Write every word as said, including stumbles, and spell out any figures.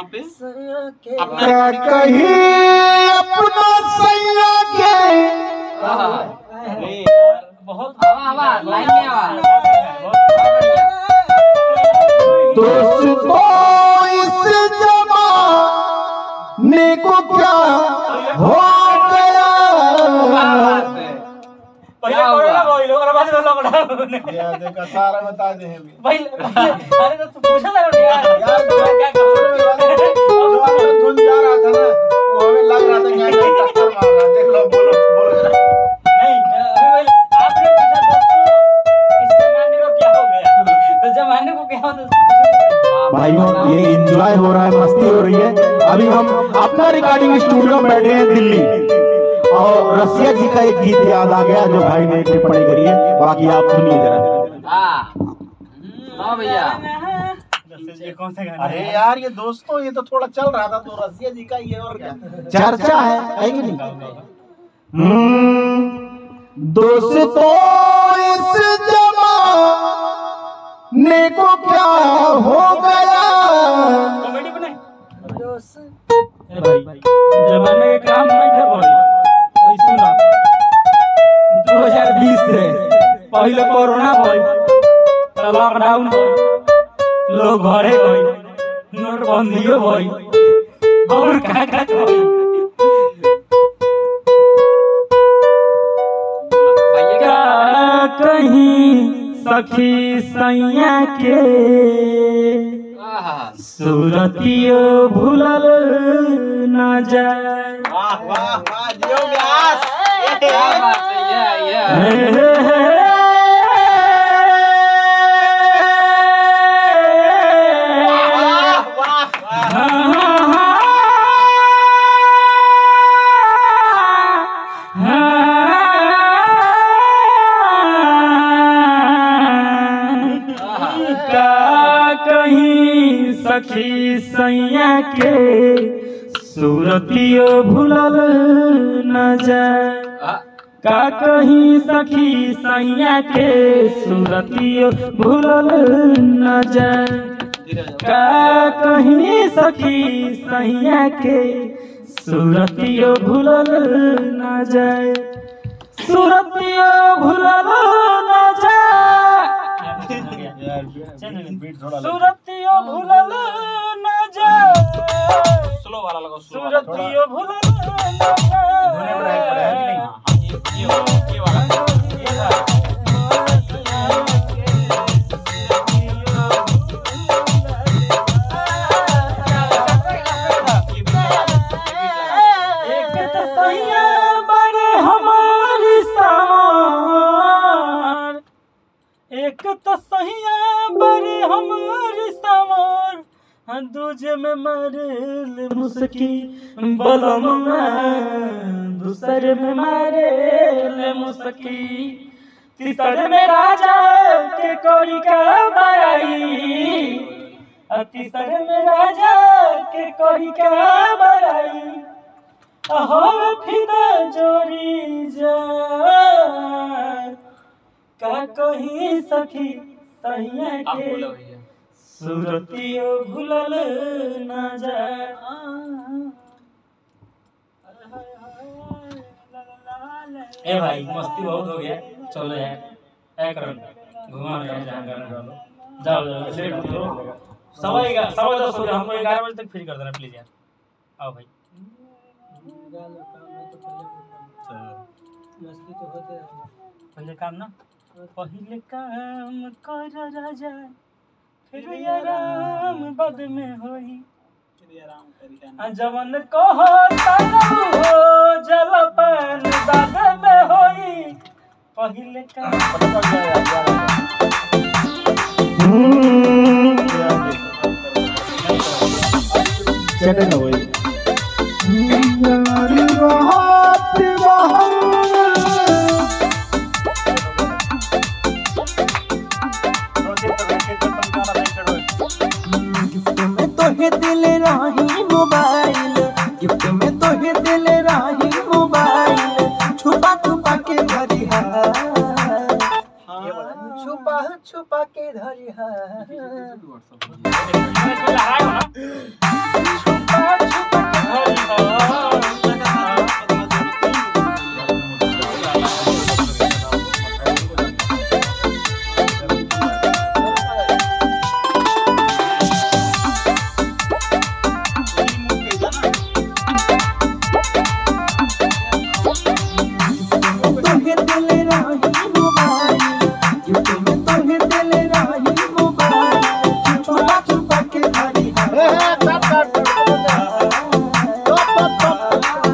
पे अपना कहीं अपना सैया के बहुत आवाज लाइन में आवाज दोस्तों इस जमाने को क्या हो गया पहले कोरोना भाई लोग और बाद में लॉकडाउन यार देखा सारा बता दे भाई अरे तो तू पूछा था यार यार क्या धुन जा रहा था ना वो हमें लग रहा था कि यार टक्कर मार रहा देख लो बोलो बोलो जरा नहीं भाई आपने पूछा दोस्तों इस जमाने को क्या हो गया तो जमाने को क्या होता भाइयों ये एंजॉय हो रहा है मस्ती हो रही है अभी हम अपना रिकॉर्डिंग स्टूडियो में बैठे हैं दिल्ली और रसिया जी का एक गीत याद आ गया जो भाई ने टिप्पणी करी है बाकी आप सुनिए जरा हाँ भैया ये कौन सा गाना अरे यार ये दोस्तों ये तो थोड़ा चल रहा था तो रसिया जी का ये और क्या चर्चा है है कि नहीं दोस्तों इस जमाने को क्या हो गया कॉमेडी बनाए दोस्त भाई जमाने के काम नहीं थे भाई भाई सुना दो हज़ार बीस से पहले कोरोना भाई लॉकडाउन भाई लोग घरे गए नोटबंदियों भाई और का का भाई क्या कहीं सखी सैया के सूरतियो भूलल न जाए वाह वाह वाह जियो व्यास क्या बात है ये ये सखी सैया के सूरतियो भूलल न जाए का कहीं सखी सैया के सूरतियो भूलल न जाए का कहीं सखी सैया के सूरतियो भूलल न जाए सूरतियो भूलल न जाए सूरतियो भूलल न जाए स्लो वाला लगाओ सूरतियो भूलल न जाए ये ये वाला एक तो सैया बड़े हमारी सामान एक तो सैया बड़े हमारी सामान दूजे में मारे मुस्की बलम दूसरे में मारे मुस्की तीसरे में राजा के कौड़ी का बड़ाई तीसरे में राजा के कौड़ी का बड़ाई हो फिदा जोड़ी जा का कहीं सखी सैया के सूरतियो भूलल न जाए ए भाई मस्ती बहुत हो गया चलो यार ए करो घुमा रहे जहाँ करना जाओ जाओ लेट मत करो सवा ग्यारह सवा दस हो गया हमको ग्यारह बजे तक फ्री कर देना प्लीज यार आओ भाई मस्ती तो होते पहले काम ना पहले काम कर राजा फिर आराम बाद में होई जवन कहो तलबू हो जलपन बाद में होई पहले काम चटे न होई दिल राही मोबाइल गिफ्ट में तो है दिल राही मोबाइल छुपा छुपा के धरी है छुपा छुपा के धरी है तोहे दिल राही